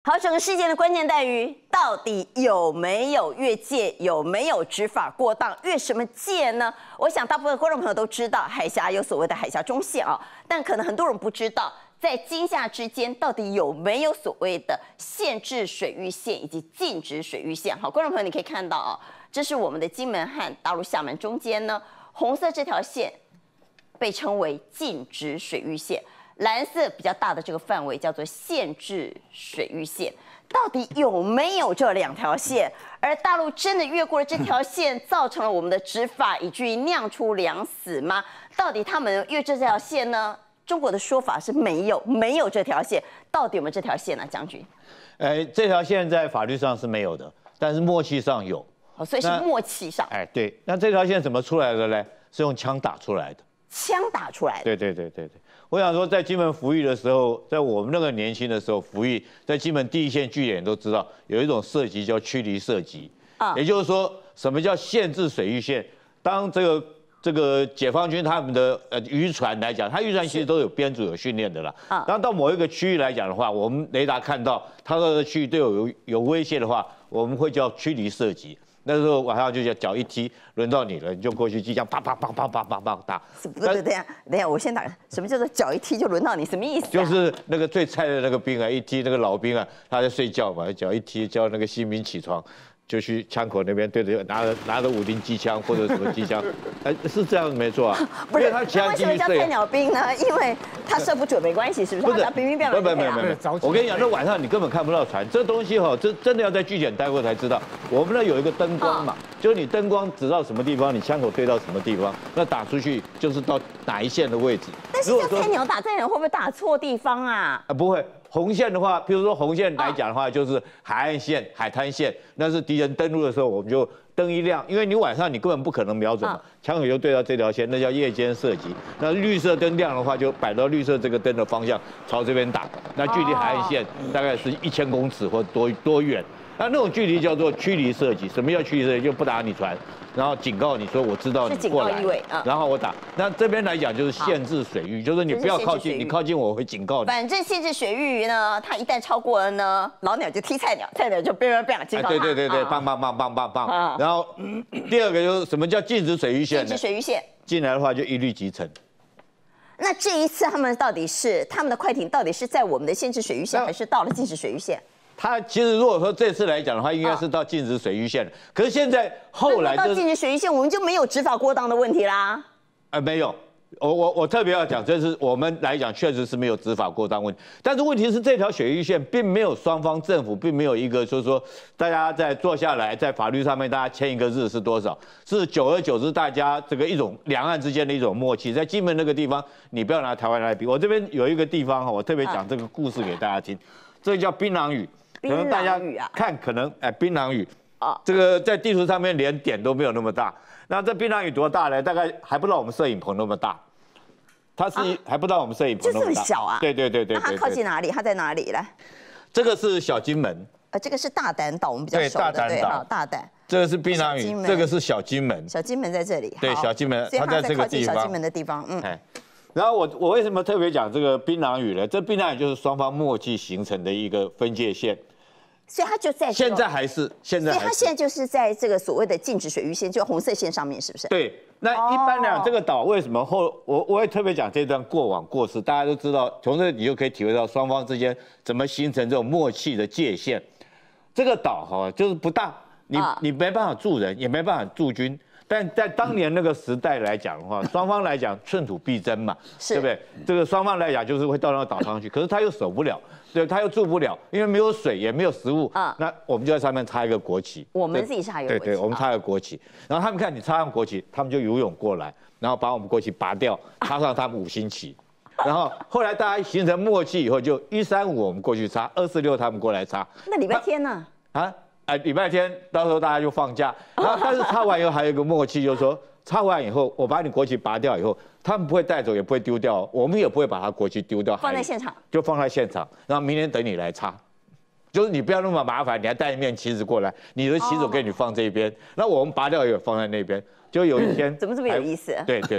好，整个事件的关键在于，到底有没有越界，有没有执法过当，越什么界呢？我想大部分观众朋友都知道，海峡有所谓的海峡中线啊，但可能很多人不知道，在金厦之间到底有没有所谓的限制水域线以及禁止水域线？好，观众朋友你可以看到啊，这是我们的金门和大陆厦门中间呢，红色这条线被称为禁止水域线。蓝色比较大的这个范围叫做限制水域线，到底有没有这两条线？而大陆真的越过了这条线，造成了我们的执法以至于酿出两死吗？到底他们越这条线呢？中国的说法是没有这条线，到底有没有这条线呢？将军？ 这条线在法律上是没有的，但是默契上有。 哦，所以是默契上。 对，那这条线怎么出来的呢？是用枪打出来的。 枪打出来的。 对。我想说，在金门服役的时候，在我们那个年轻的时候服役，在金门第一线据点都知道，有一种射击叫驱离射击，也就是说，什么叫限制水域线？当这个解放军他们的渔船来讲，它渔船其实都有编组、有训练的啦。然后到某一个区域来讲的话，我们雷达看到它的区域对有威胁的话，我们会叫驱离射击。那时候晚上就叫脚一踢，轮到你了，你就过去机枪啪啪打。 等一下，我先打。什么叫做脚一踢就轮到你？什么意思？ 就是那个最菜的那个兵啊，一踢那个老兵啊，他在睡觉嘛，脚一踢叫那个新兵起床，就去枪口那边对着拿着50机枪或者什么机枪，是这样没错啊。 不是，他为什么叫菜鸟兵呢？因为他射不准没关系，是不是？他兵不要。 我跟你讲，那晚上你根本看不到船，这东西哈，真的要在据点待过才知道。我们那有一个灯光嘛，就是你灯光指到什么地方，你枪口对到什么地方，那打出去就是到哪一线的位置。 但是叫菜鸟打菜鸟会不会打错地方啊？ 不会。红线的话，譬如说红线来讲的话，就是海岸线、海滩线，那是敌人登陆的时候，我们就灯一亮，因为你晚上你根本不可能瞄准嘛，枪口就对到这条线，那叫夜间射击。那绿色灯亮的话，就摆到绿色这个灯的方向，朝这边打。那距离海岸线大概是1000公尺或多远？那种距离叫做驱离射击。什么叫驱离射击？就不打你船，然后警告你说我知道你过来，然后我打。那这边来讲就是限制水域，就是你不要靠近，你靠近我会警告你。 反正限制水域呢，它一旦超过了呢，老鸟就踢菜鸟，菜鸟就警告他。 对，棒。然后第二个就是什么叫禁止水域线？ 禁止水域线进来的话就一律击沉。 那这一次他们的快艇到底是在我们的限制水域线，还是到了禁止水域线？ 他其实如果说这次来讲的话，应该是到禁止水域线了。可是现在后来到禁止水域线，我们就没有执法过当的问题啦。 没有。我特别要讲，这是我们来讲确实是没有执法过当问题。但是问题是这条水域线并没有双方政府并没有一个就是说大家在坐下来在法律上面大家签一个日是多少，是久而久之大家这个一种两岸之间的一种默契。在金门那个地方，你不要拿台湾来比，我这边有一个地方哈，我特别讲这个故事给大家听，这个叫槟榔屿。可能大家看，可能槟榔屿这个在地图上面连点都没有那么大。那这槟榔屿多大呢？大概还不到我们摄影棚那么大。它是还不到我们摄影棚那么大。就这么小啊？对。 那它靠近哪里？它在哪里？来， 这个是小金门。 这个是大胆岛，我们比较熟的。对，大胆。 这个是槟榔屿，这个是小金门。 小金门在这里。 对，小金门，它在这个地方。 小金门的地方， 然后我为什么特别讲这个槟榔屿呢？这槟榔屿就是双方默契形成的一个分界线。 所以它就在现在还是，所以它现在就是在这个所谓的禁止水域线，就红色线上面，是不是？ 对。那一般来讲，这个岛为什么我也特别讲这段过往过事，大家都知道，从这你就可以体会到双方之间怎么形成这种默契的界限。这个岛就是不大，你没办法住人，也没办法驻军。但在当年那个时代来讲的话，双方来讲寸土必争嘛，对不对？这个双方来讲就是会到那个岛上去，可是他又守不了，对，他又住不了，因为没有水也没有食物，那我们就在上面插一个国旗， 我们自己插一个国旗， 对，我们插一个国旗，然后他们看你插上国旗，他们就游泳过来，然后把我们国旗拔掉，插上他们5星旗，然后后来大家形成默契以后，就135我们过去插，246他们过来插。 那礼拜天呢？ 礼拜天到时候大家就放假，然后但是插完以后还有一个默契，就是说插完以后，我把你国旗拔掉以后，他们不会带走，也不会丢掉，我们也不会把他国旗丢掉， 放在现场， 就放在现场，然后明天等你来插，就是你不要那么麻烦，你还带一面旗子过来，你的旗子给你放这边，那我们拔掉也放在那边，就有一天怎么这么有意思？ 对，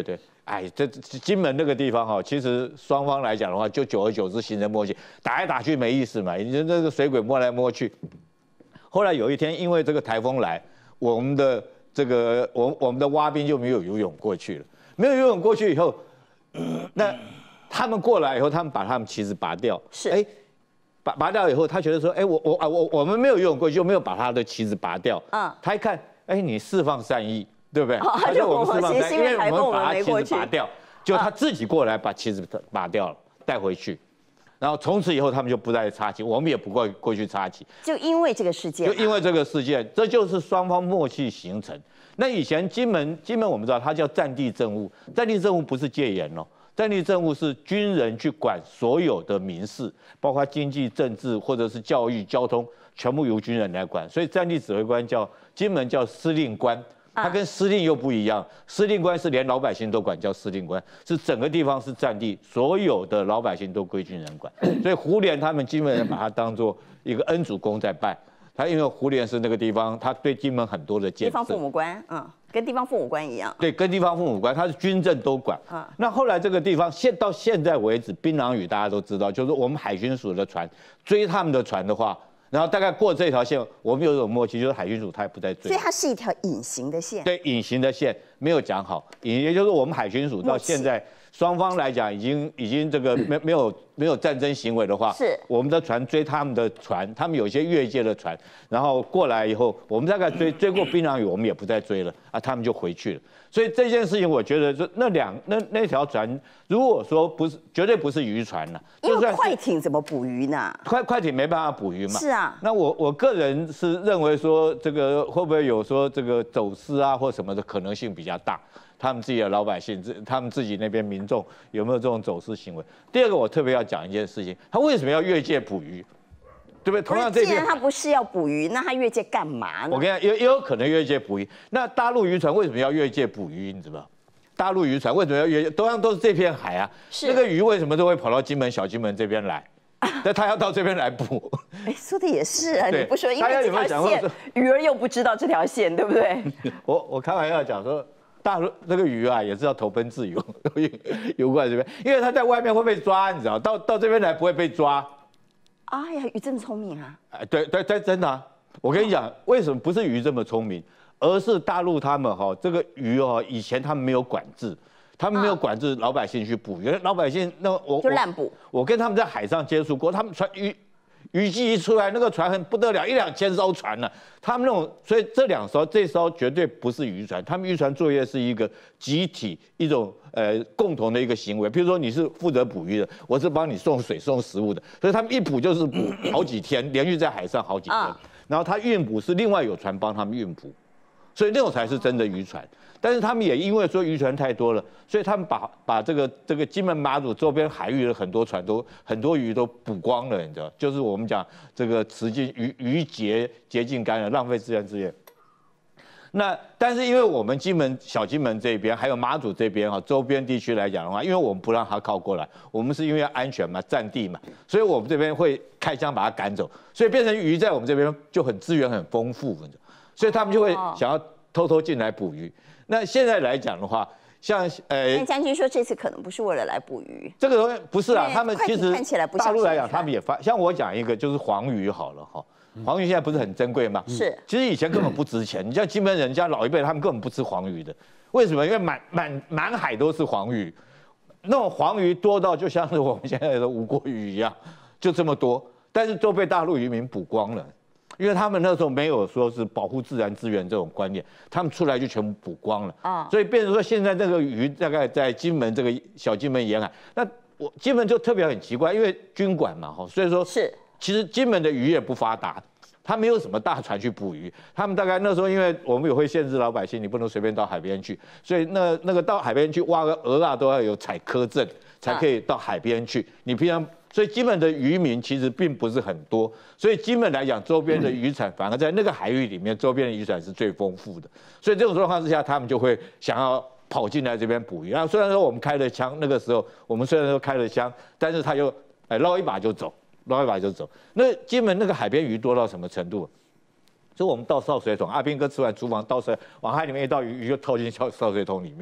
哎，这金门那个地方哈，其实双方来讲的话，就久而久之形成默契，打来打去没意思嘛，你这个水鬼摸来摸去。后来有一天，因为这个台风来，我们的蛙兵就没有游泳过去了，没有游泳过去以后，那他们过来以后，他们把他们旗子拔掉， 是， 哎，拔掉以后，他觉得说，哎，我们没有游泳过去，就没有把他的旗子拔掉，他一看，哎，你释放善意。对不对？ 他就我们其实因为台风我们没过去， 拔掉，就他自己过来把旗子拔掉了，带回去，然后从此以后他们就不再插旗，我们也不过去插旗。 就因为这个事件， 就因为这个事件，这就是双方默契形成。那以前金门我们知道它叫战地政务，战地政务不是戒严哦，战地政务是军人去管所有的民事，包括经济、政治或者是教育、交通，全部由军人来管。所以战地指挥官金门叫司令官。他跟司令又不一样，司令官是连老百姓都管，叫司令官，是整个地方是战地，所有的老百姓都归军人管。所以胡琏他们金门人把他当做一个恩主公在拜。他因为胡琏是那个地方，他对金门很多的建设。 地方父母官，跟地方父母官一样。 对，跟地方父母官，他是军政都管。那后来这个地方到现在为止，槟榔屿大家都知道，就是我们海军署的船追他们的船的话。然后大概过这条线，我们有一种默契，就是海军署他也不再追， 所以它是一条隐形的线。 对，隐形的线没有讲好，也就是我们海军署到现在双方来讲已经这个没有战争行为的话， 是我们的船追他们的船，他们有一些越界的船，然后过来以后，我们大概追过槟榔屿，我们也不再追了啊，他们就回去了。所以这件事情，我觉得就那条船，如果说不是，绝对不是渔船了。 因为快艇怎么捕鱼呢？ 快艇没办法捕鱼嘛。 是啊。 那我个人是认为说，这个会不会有说这个走私啊或什么的可能性比较大？他们自己的老百姓，他们自己那边民众有没有这种走私行为？第二个，我特别要讲一件事情，他为什么要越界捕鱼？对不对？同样这边， 既然他不是要捕鱼，那他越界干嘛呢？ 我跟你讲，也有可能越界捕鱼。那大陆渔船为什么要越界捕鱼？你知道吗？大陆渔船为什么要越界？同样都是这片海啊，那个鱼为什么都会跑到小金门这边来？那他要到这边来捕。 哎，说的也是啊，你不说，因为这条线，鱼儿又不知道这条线，对不对？ 我开玩笑讲说，大陆那个鱼啊，也是要投奔自由，游过来这边，因为他在外面会被抓，你知道，到这边来不会被抓。 哎呀，鱼这么聪明啊！ 对，真的啊！我跟你讲，为什么不是鱼这么聪明，而是大陆他们这个鱼以前他们没有管制，他们没有管制老百姓去捕鱼，老百姓就滥捕。 我跟他们在海上接触过，他们渔季一出来，那个船很不得了，1、2千艘船呢。他们那种，所以这艘绝对不是渔船，他们渔船作业是一个集体一种共同的一个行为。比如说你是负责捕鱼的，我是帮你送水送食物的，所以他们一捕就是捕好几天，连续在海上好几天。然后他运捕是另外有船帮他们运捕，所以那种才是真的渔船。但是他们也因为说渔船太多了，所以他们把这个金门马祖周边海域的很多鱼都捕光了，你知道，就是我们讲这个吃尽鱼竭尽干了，浪费自然资源。那但是因为我们小金门这边还有马祖这边周边地区来讲的话，因为我们不让它靠过来，我们是因为安全嘛，占地嘛，所以我们这边会开枪把它赶走，所以变成鱼在我们这边就资源很丰富，所以他们就会想要偷进来捕鱼。那现在来讲的话，像将军说这次可能不是为了来捕鱼， 这个东西不是啊，他们其实看起来不像大陆来讲，他们也像我讲一个就是黄鱼好了哈，黄鱼现在不是很珍贵吗？ 是， 其实以前根本不值钱，你像金门人家老一辈他们根本不吃黄鱼的，为什么？因为满海都是黄鱼，那种黄鱼多到就像是我们现在的吴郭鱼一样，就这么多，但是都被大陆渔民捕光了。因为他们那时候没有说是保护自然资源这种观念，他们出来就全部捕光了所以变成说现在这个鱼大概在金门这个小金门沿海，那金门就特别很奇怪，因为军管嘛所以说是其实金门的渔业不发达，他没有什么大船去捕鱼，他们大概那时候因为我们也会限制老百姓，你不能随便到海边去，所以那个到海边去挖个鹅啊都要有采科证才可以到海边去，你平常。所以金门的渔民其实并不是很多，所以金门来讲，周边的渔产反而在那个海域里面，周边的渔产是最丰富的。所以这种状况之下，他们就会想要跑进来这边捕鱼。然后虽然说我们开了枪，那个时候我们虽然说开了枪，但是他就捞一把就走，捞一把就走。那金门那个海边鱼多到什么程度？所以我们倒潲水桶，阿兵哥吃完厨房倒水往海里面一倒，鱼就跳进潲水桶里面。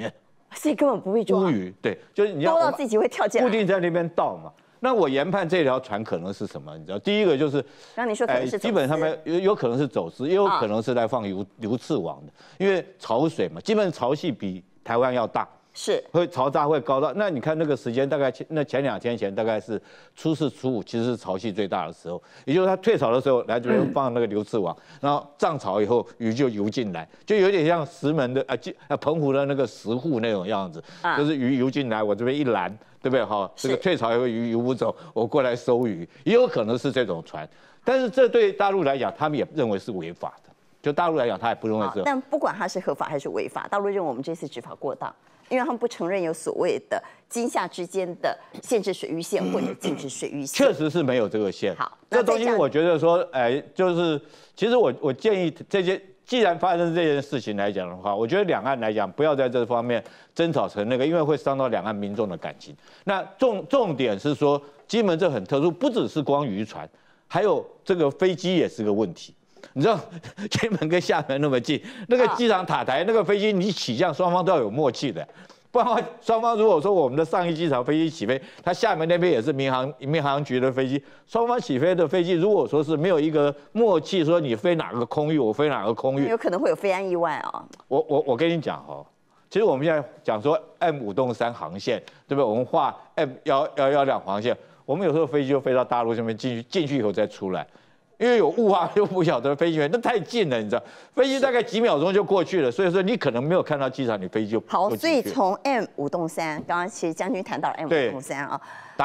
所以根本不会抓乌鱼，对，就是你要多到自己会跳进来， 固定在那边倒嘛。那我研判这条船可能是什么？你知道，第一个就是， 刚刚你说可能是基本上面有可能是走私，也有可能是来放流刺网的，因为潮水嘛，基本潮汐比台湾要大。 是会潮炸会高到，那你看那个时间大概前2天前大概是初4、初5，其实是潮汐最大的时候，也就是它退潮的时候来这边放那个流刺网，然后涨潮以后鱼就游进来，就有点像石门的澎湖的那个石户那种样子，就是鱼游进来，我这边一拦，对不对？哈，这个退潮以后鱼游不走，我过来收鱼，也有可能是这种船，但是这对大陆来讲，他们也认为是违法的，就大陆来讲，他也不认为是。 但不管它是合法还是违法，大陆认为我们这次执法过当。因为他们不承认有所谓的金厦之间的限制水域线或者禁止水域线， 确实是没有这个线。 好， 这东西我觉得说，就是其实我建议这些，既然发生这件事情来讲的话，我觉得两岸来讲不要在这方面争吵成那个，因为会伤到两岸民众的感情。那重点是说，金门这很特殊，不只是光渔船，还有这个飞机也是个问题。你知道金门跟厦门那么近，那个机场塔台那个飞机你起降，双方都要有默契的，不然的话，双方如果说我们的上一机场飞机起飞，它厦门那边也是民航局的飞机，双方起飞的飞机如果说是没有一个默契，说你飞哪个空域，我飞哪个空域， 有可能会有飞安意外啊。 我跟你讲哦，其实我们现在讲说 M5-3航线，对不对？我们画 M1112航线，我们有时候飞机就飞到大陆上面进去以后再出来。因为有雾啊，又不晓得飞行员，那太近了，你知道，飞机大概几秒钟就过去了，所以说你可能没有看到机场，你飞机就好。所以从 M5-3，刚刚其实将军谈到了 M5-3啊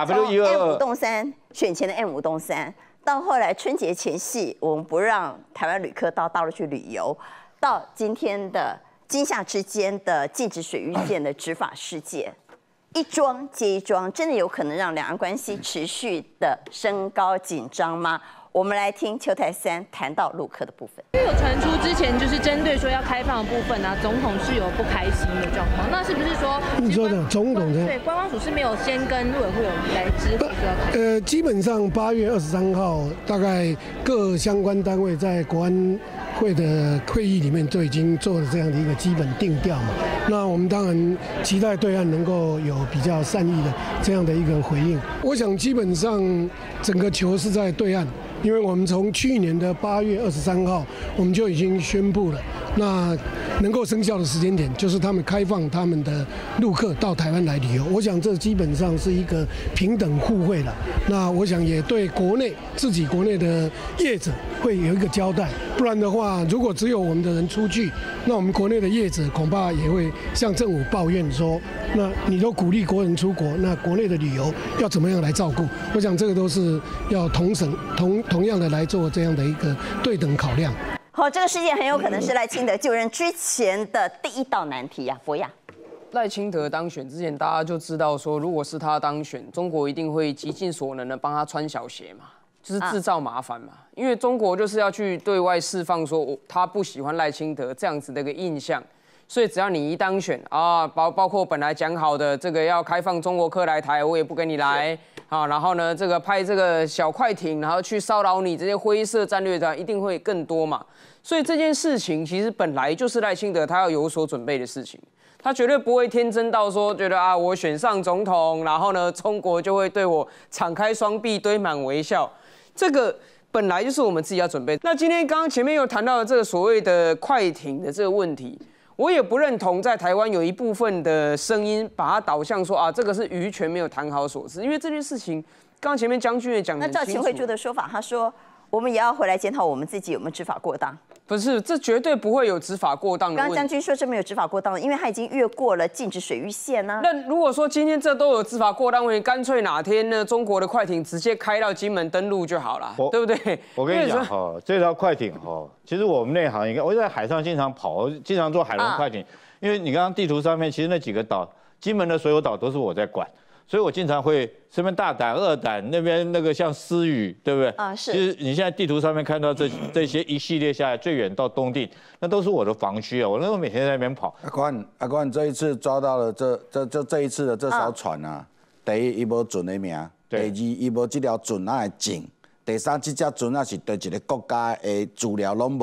，W122 选前的 M5-3，到后来春节前夕，我们不让台湾旅客到大陆去旅游，到今天的金厦之间的禁止水域线的执法事件。一桩接一桩，真的有可能让两岸关系持续的升高紧张吗？我们来听邱泰三谈到陆客的部分。 有传出之前就是针对说要开放的部分啊，总统是有不开心的状况。那是不是说你说的总统对观光署是没有先跟陆委会有来知会说要开？ 基本上8月23号，大概各相关单位在国安会的会议里面都已经做了这样的一个基本定调嘛。那我们当然期待对岸能够有比较善意的这样的一个回应。我想基本上整个球是在对岸。因为我们从去年的8月23号，我们就已经宣布了，那能够生效的时间点就是他们开放他们的陆客到台湾来旅游。我想这基本上是一个平等互惠了。那我想也对自己国内的业者会有一个交代。不然的话，如果只有我们的人出去，那我们国内的业者恐怕也会向政府抱怨说，那你都鼓励国人出国，那国内的旅游要怎么样来照顾？我想这个都是要同样的来做这样的一个对等考量。 好，这个事件很有可能是赖清德就任之前的第一道难题啊，博雅。 赖清德当选之前，大家就知道说，如果是他当选，中国一定会极尽所能的帮他穿小鞋嘛，就是制造麻烦嘛。因为中国就是要去对外释放说，他不喜欢赖清德这样子的一个印象。所以只要你一当选啊，包括本来讲好的这个要开放中国客来台，我也不跟你来啊。然后呢，这个派这个小快艇，然后去骚扰你这些灰色战略的，一定会更多嘛。所以这件事情其实本来就是赖清德他要有所准备的事情，他绝对不会天真到说觉得啊，我选上总统，然后呢，中国就会对我敞开双臂，堆满微笑。这个本来就是我们自己要准备。那今天刚刚前面有谈到的这个所谓的快艇的这个问题。我也不认同，在台湾有一部分的声音把它导向说啊，这个是渔权没有谈好所致，因为这件事情，刚刚前面将军也讲得很清楚。 那照秦慧珠的说法，他说我们也要回来检讨我们自己有没有执法过当。 不是，这绝对不会有执法过当的问题。 刚刚将军说这没有执法过当，因为他已经越过了禁止水域线呢。 那如果说今天这都有执法过当问题，干脆哪天呢，中国的快艇直接开到金门登陆就好了，对不对？ 我跟你讲哈，这条快艇哈，其实我们内行应该，我在海上经常跑，经常坐海轮快艇。因为你刚刚地图上面，其实那几个岛，金门的所有岛都是我在管，所以我经常会这边大胆、二胆那边那个像思屿，对不对？啊，是。其实你现在地图上面看到这些一系列下来，最远到东定，那都是我的防区啊，我那时候每天在那边跑。 阿冠，这一次抓到了这一次的这艘船啊，第一伊无准的名，第二伊无这条准啊的证，第三这只准啊是对一个国家的资料拢无。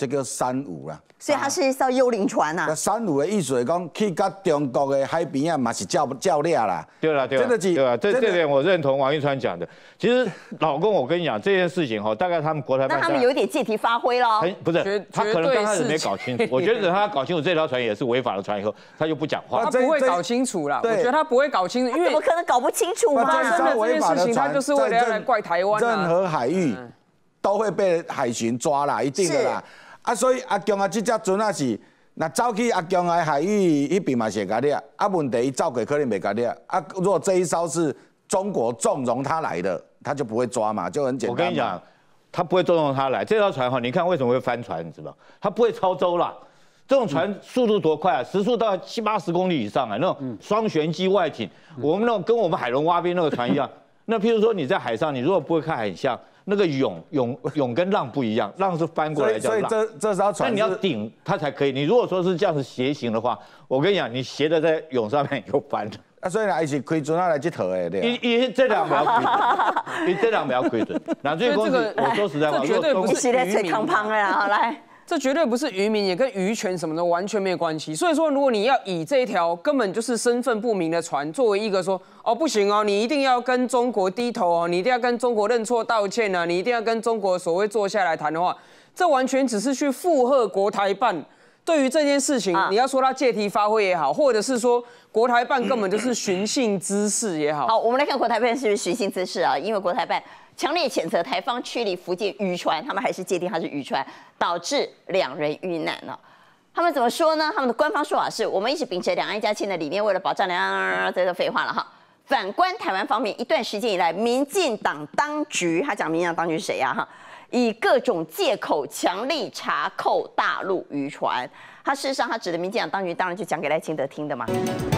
这叫三无啦。 所以它是一艘幽灵船呐。 三无的意思是讲，去到中国的海边啊，嘛是较量啦。 对了， 真的是对吧？这点我认同王一川讲的。其实老公，我跟你讲这件事情哈，大概他们国台办那他们有一点借题发挥咯。 不是，他可能刚开始没搞清楚。我觉得等他搞清楚这条船也是违法的船以后，他就不讲话。 他不会搞清楚啦，我觉得他不会搞清楚，因为怎么可能搞不清楚嘛？ 发生的这件事情，他就是为了要来怪台湾啊。 任何海域都会被海巡抓啦，一定的啦。啊，所以阿强啊，这只船啊是。那走去阿强的海域那边嘛是会抓，啊问题伊走过可能没抓，啊如果这一艘是中国纵容他来的，他就不会抓嘛，就很简单。 我跟你讲，他不会纵容他来，这条船哈，你看为什么会翻船，你知道？他不会超舟啦，这种船速度多快啊，时速到70、80公里以上啊，那种双舷机外艇，我们那种跟我们海龙蛙边那个船一样。那譬如说你在海上，你如果不会看海象。那个涌跟浪不一样，浪是翻过来叫浪， 所以这艘船， 那你要顶它才可以。你如果说是这样子斜行的话，我跟你讲，你斜的在涌上面就翻了。 啊，所以呢，伊是开船来这套的，对。 伊这两不要亏准，伊这两不要亏准。那这个公司，我说实在话， 这绝对不是最康胖的啦，来。 这绝对不是渔民，也跟渔权什么的完全没有关系。所以说，如果你要以这一条根本就是身份不明的船作为一个说，哦不行哦，你一定要跟中国低头哦，你一定要跟中国认错道歉啊，你一定要跟中国所谓坐下来谈的话，这完全只是去附和国台办对于这件事情，你要说他借题发挥也好，或者是说国台办根本就是寻衅滋事也好。 好，我们来看国台办是不是寻衅滋事啊？因为国台办强烈谴责台方驱离福建渔船，他们还是界定它是渔船，导致2人遇难了。他们怎么说呢？他们的官方说法是：我们一直秉持两岸一家亲的理念，为了保障这个废话了哈。反观台湾方面，一段时间以来，民进党当局，他讲民进党当局是谁呀？哈，以各种借口强力查扣大陆渔船。他事实上，他指的民进党当局，当然就讲给赖清德听的嘛。